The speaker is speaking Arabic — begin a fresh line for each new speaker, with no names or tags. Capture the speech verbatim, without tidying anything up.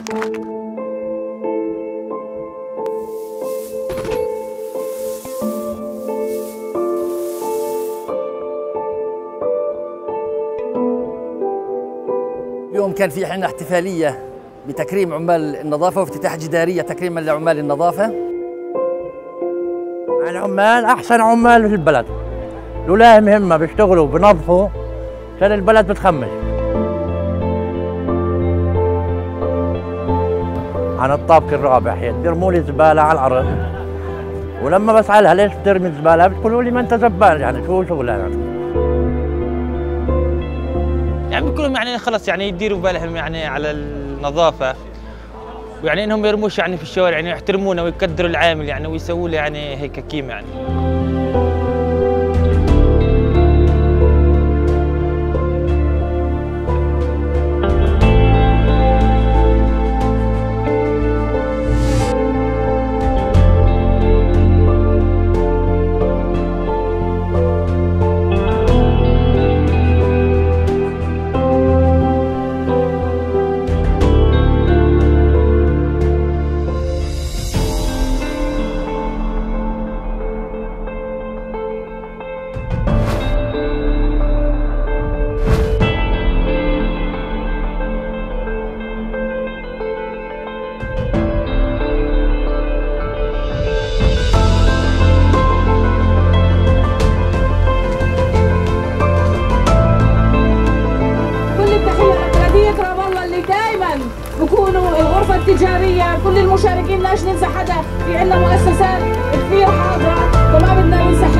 اليوم كان في عندنا احتفالية بتكريم عمال النظافة وافتتاح جدارية تكريما لعمال النظافة.
العمال أحسن عمال في البلد، لولاهم هم بيشتغلوا وبنظفوا كان البلد بتخمش. عن الطابق الرابع يرموا لي زبالة على الأرض، ولما بسألها ليش بترمي الزبالة بتقولوا لي ما أنت زبال، يعني شو شغلها يعني؟
يعني بيكونوا يعني خلص يعني يديروا بالهم يعني على النظافة، ويعني انهم ما يرموش يعني في الشوارع، يعني يحترمونه ويقدروا العامل يعني ويسووا له يعني هيك قيمة يعني.
بكونوا الغرفة التجارية كل المشاركين، لاش ننسى حدا، في عندنا مؤسسات كثير حاضرة فما بدنا ننسى